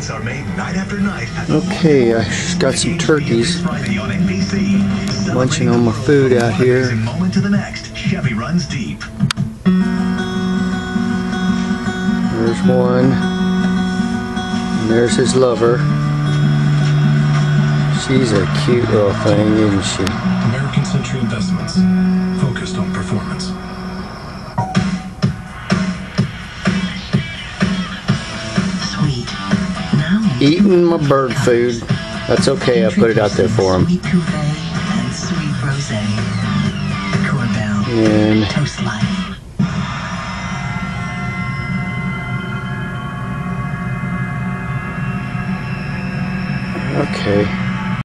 hits are made night after night. Okay, I got some turkeys munching on my food out here. Moment to the next. Chevy runs deep. There's one. And there's his lover. She's a cute little thing, isn't she? American Century Investments, focused on performance. Sweet. Now Eating my bird food. That's okay, I put it out there for him. Sweet Cuvée and sweet rosé. Corbel. And Toast life. okay.